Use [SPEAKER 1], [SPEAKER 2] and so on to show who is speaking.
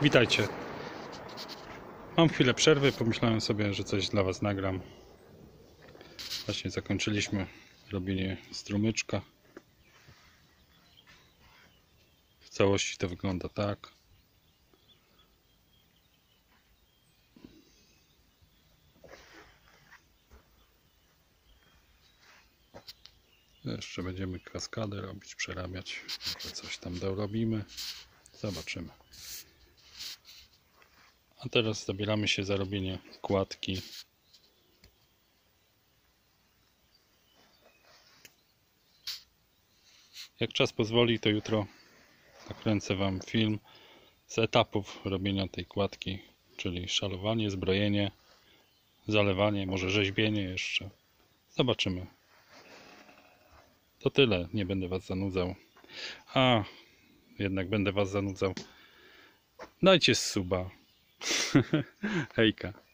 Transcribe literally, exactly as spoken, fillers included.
[SPEAKER 1] Witajcie. Mam chwilę przerwy, pomyślałem sobie, że coś dla Was nagram. Właśnie zakończyliśmy robienie strumyczka. W całości to wygląda tak. Jeszcze będziemy kaskadę robić, przerabiać. Może coś tam dorobimy. Zobaczymy. A teraz zabieramy się za robienie kładki. Jak czas pozwoli, to jutro nakręcę Wam film z etapów robienia tej kładki, czyli szalowanie, zbrojenie, zalewanie, może rzeźbienie jeszcze. Zobaczymy. To tyle, nie będę Was zanudzał. A, jednak będę Was zanudzał. Dajcie suba. Hejka.